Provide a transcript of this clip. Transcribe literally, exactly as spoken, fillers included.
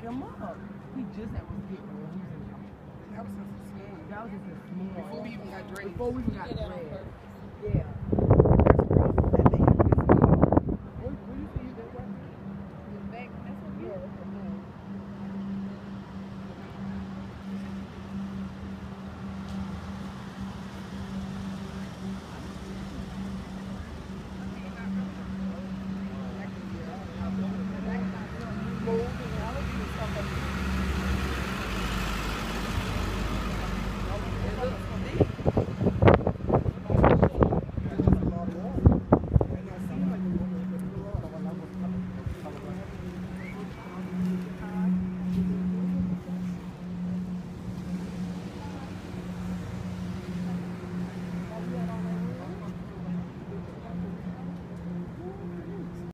him up. He just had was getting on. That was just a small. That was just a small. Before we even got dreads. Before we even got dreads. Yeah.